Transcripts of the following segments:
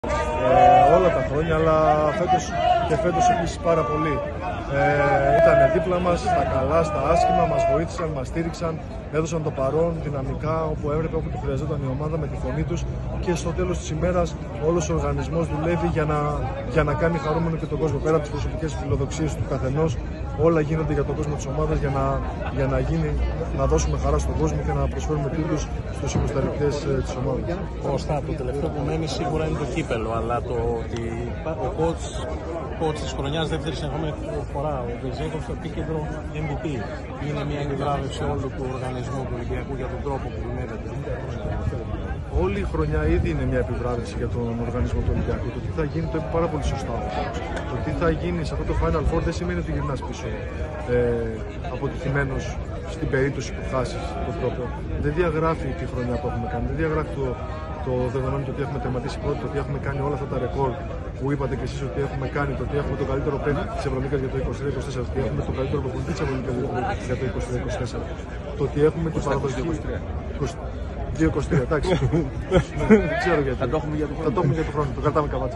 Όλα τα χρόνια, αλλά φέτος επίσης πάρα πολύ. Ήταν δίπλα μας, στα καλά, στα άσχημα, μας βοήθησαν, μας στήριξαν, έδωσαν το παρόν δυναμικά όπου έπρεπε, όπου το χρειαζόταν η ομάδα με τη φωνή τους, και στο τέλος της ημέρας όλος ο οργανισμός δουλεύει για να κάνει χαρούμενο και τον κόσμο. Πέρα από τις προσωπικές φιλοδοξίες του καθενός, όλα γίνονται για τον κόσμο της ομάδας, για να δώσουμε χαρά στον κόσμο και να προσφέρουμε τίτλους στους υποστηρικτές της ομάδας. Κώστα, το τελευταίο που μένει σίγουρα είναι το κύπελο, αλλά το ότι ο coach της χρονιάς δεύτερη συνεχόμενη φορά, ο Βεζέγκοφ, στο επίκεντρο MVP, είναι μια επιβράβευση όλου του οργανισμού του Ολυμπιακού για τον τρόπο που δουλεύετε. Όλη η χρονιά ήδη είναι μια επιβράβευση για τον οργανισμό του Ολυμπιακού. Το τι θα γίνει το είπε πάρα πολύ σωστά. Το τι θα γίνει σε αυτό το Final Four δεν σημαίνει ότι γυρνάς πίσω αποτυχημένος στην περίπτωση που χάσεις τον τρόπο. Δεν διαγράφει τη χρονιά που έχουμε κάνει, δεν διαγράφει το δεδομένο ότι έχουμε τερματίσει πρώτοι, το ότι έχουμε κάνει όλα αυτά τα ρεκόρ που είπατε και εσείς ότι έχουμε κάνει, το ότι έχουμε το καλύτερο παίκτη της Ευρωλίγκας για το 2023-2024, το ότι έχουμε το καλύτερο προπονητή της Ευρωλίγκας για το 2023-2024, το ότι έχουμε την παραδοσιακή 2-23, εντάξει. Δεν ξέρω γιατί. Θα το έχουμε για τον χρόνο. Το κρατάμε καβάτσα.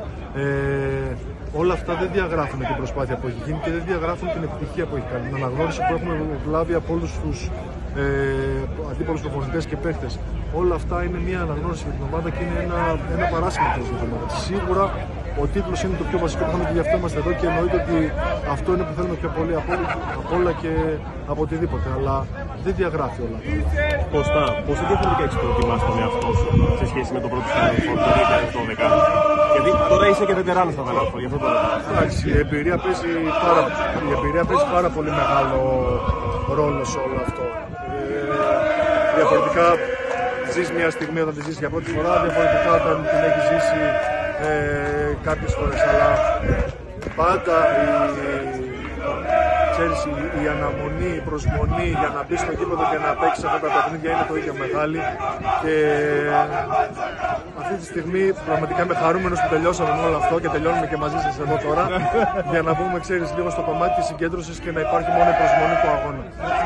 Όλα αυτά δεν διαγράφουν την προσπάθεια που έχει γίνει και δεν διαγράφουν την επιτυχία που έχει κάνει. Την αναγνώριση που έχουμε λάβει από όλους τους αντίπαλους προπονητές και παίχτες. Όλα αυτά είναι μια αναγνώριση για την ομάδα και είναι ένα παράσημο τέλος για την ομάδα. Σίγουρα ο τίτλος είναι το πιο βασικό που είχαμε και γι' αυτό είμαστε εδώ και εννοείται ότι αυτό είναι που θέλουμε πιο πολύ από όλα και από οτιδήποτε. Αλλά δεν διαγράφει όλα αυτά. Κώστα, πόσο διαφορετικά έχεις προτιμάσει τον εαυτό σου σε σχέση με το πρώτο Final Four το 2012? Γιατί τώρα είσαι και βετεράνος στο Final Four, γι' αυτό το ρωτάω. Εντάξει, η εμπειρία παίζει πάρα πολύ μεγάλο ρόλο σε όλο αυτό. Διαφορετικά ζεις μια στιγμή όταν τη ζεις για πρώτη φορά, διαφορετικά όταν την έχεις ζήσει κάποιες φορές, αλλά πάντα η αναμονή, η προσμονή για να μπει στο γήπεδο και να παίξεις αυτά τα παιχνίδια είναι το ίδιο μεγάλη, και αυτή τη στιγμή πραγματικά είμαι χαρούμενος που τελειώσαμε με όλο αυτό και τελειώνουμε και μαζί σας εδώ τώρα για να μπούμε, ξέρεις, λίγο στο κομμάτι της συγκέντρωσης και να υπάρχει μόνο η προσμονή του αγώνα.